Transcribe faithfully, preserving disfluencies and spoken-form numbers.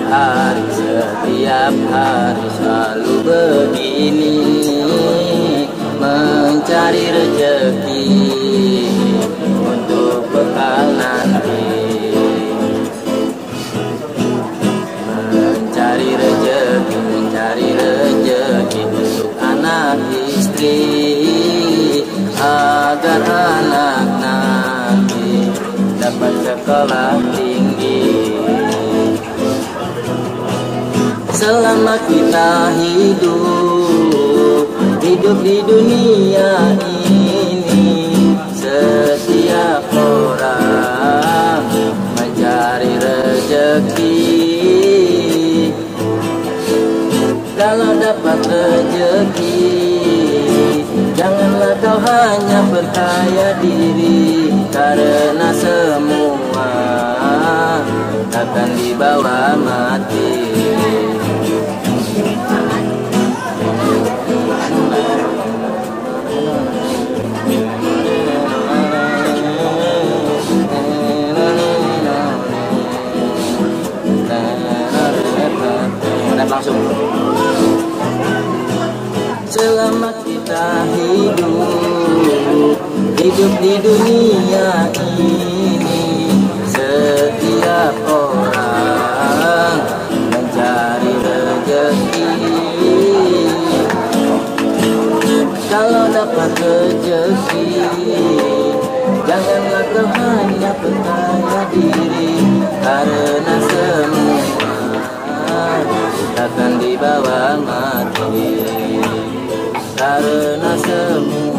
hari, setiap hari selalu begini, mencari rezeki untuk bekal nanti, mencari rezeki, mencari rezeki untuk anak istri, agar anak nanti dapat sekolah tinggi. Selama kita hidup, hidup di dunia ini, setiap orang mencari rezeki. Kalau dapat rezeki, janganlah kau hanya percaya diri, karena semua akan dibawa mati. Langsung. Selama kita hidup, hidup di dunia ini, setiap orang mencari rezeki. Kalau dapat rezeki, janganlah kau hanya percaya diri, karena semua akan dibawa mati, karena semua